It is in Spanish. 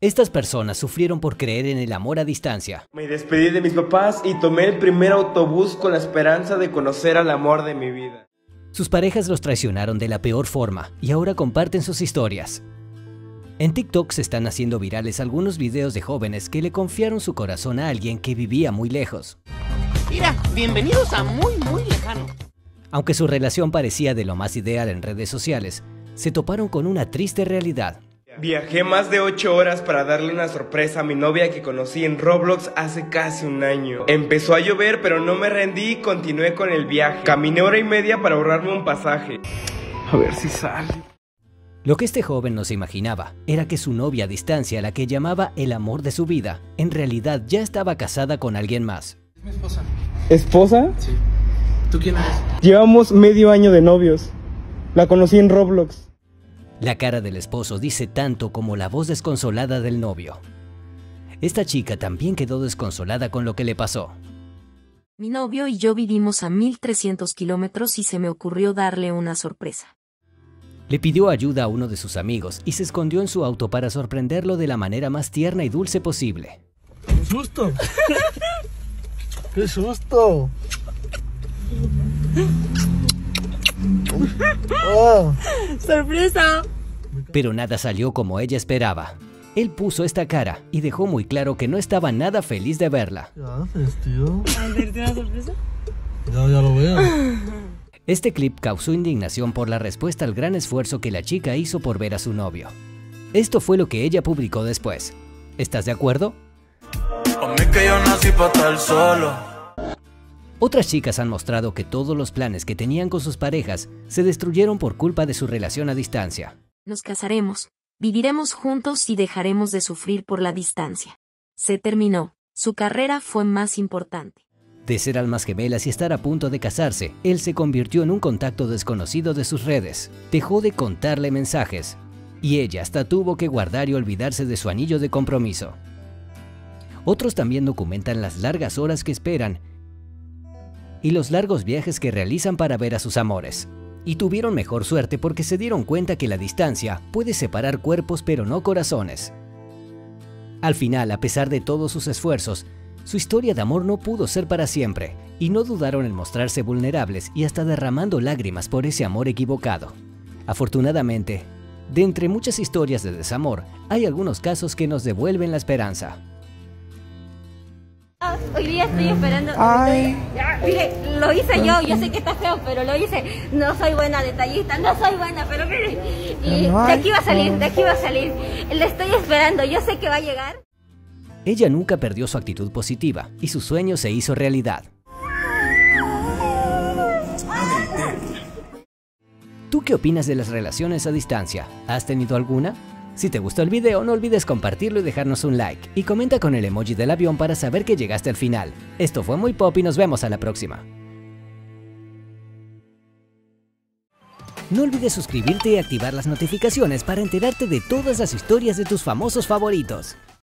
Estas personas sufrieron por creer en el amor a distancia. Me despedí de mis papás y tomé el primer autobús con la esperanza de conocer al amor de mi vida. Sus parejas los traicionaron de la peor forma y ahora comparten sus historias. En TikTok se están haciendo virales algunos videos de jóvenes que le confiaron su corazón a alguien que vivía muy lejos. Mira, bienvenidos a muy lejano. Aunque su relación parecía de lo más ideal en redes sociales, se toparon con una triste realidad. Viajé más de 8 horas para darle una sorpresa a mi novia que conocí en Roblox hace casi un año. Empezó a llover, pero no me rendí y continué con el viaje. Caminé 1 hora y media para ahorrarme un pasaje. A ver si sale. Lo que este joven no se imaginaba era que su novia a distancia, la que llamaba el amor de su vida, en realidad ya estaba casada con alguien más. Es mi esposa. ¿Esposa? Sí. ¿Tú quién eres? Llevamos medio año de novios. La conocí en Roblox. La cara del esposo dice tanto como la voz desconsolada del novio. Esta chica también quedó desconsolada con lo que le pasó. Mi novio y yo vivimos a 1300 kilómetros y se me ocurrió darle una sorpresa. Le pidió ayuda a uno de sus amigos y se escondió en su auto para sorprenderlo de la manera más tierna y dulce posible. ¡Qué susto! ¡Qué susto! Oh. ¡Sorpresa! Pero nada salió como ella esperaba. Él puso esta cara y dejó muy claro que no estaba nada feliz de verla. ¿Qué haces, tío? ¿Verte una sorpresa? Ya lo veo. Este clip causó indignación por la respuesta al gran esfuerzo que la chica hizo por ver a su novio. Esto fue lo que ella publicó después. ¿Estás de acuerdo? Que yo nací para estar solo. Otras chicas han mostrado que todos los planes que tenían con sus parejas se destruyeron por culpa de su relación a distancia. Nos casaremos, viviremos juntos y dejaremos de sufrir por la distancia. Se terminó. Su carrera fue más importante. De ser almas gemelas y estar a punto de casarse, él se convirtió en un contacto desconocido de sus redes. Dejó de contarle mensajes y ella hasta tuvo que guardar y olvidarse de su anillo de compromiso. Otros también documentan las largas horas que esperan y los largos viajes que realizan para ver a sus amores. Y tuvieron mejor suerte porque se dieron cuenta que la distancia puede separar cuerpos pero no corazones. Al final, a pesar de todos sus esfuerzos, su historia de amor no pudo ser para siempre y no dudaron en mostrarse vulnerables y hasta derramando lágrimas por ese amor equivocado. Afortunadamente, de entre muchas historias de desamor, hay algunos casos que nos devuelven la esperanza. Hoy día estoy esperando. Mire, lo hice yo sé que está feo, pero lo hice. No soy buena detallista, no soy buena, pero mire. Y de aquí va a salir, de aquí va a salir. Le estoy esperando, yo sé que va a llegar. Ella nunca perdió su actitud positiva y su sueño se hizo realidad. ¿Tú qué opinas de las relaciones a distancia? ¿Has tenido alguna? Si te gustó el video, no olvides compartirlo y dejarnos un like. Y comenta con el emoji del avión para saber que llegaste al final. Esto fue Muy Pop y nos vemos a la próxima. No olvides suscribirte y activar las notificaciones para enterarte de todas las historias de tus famosos favoritos.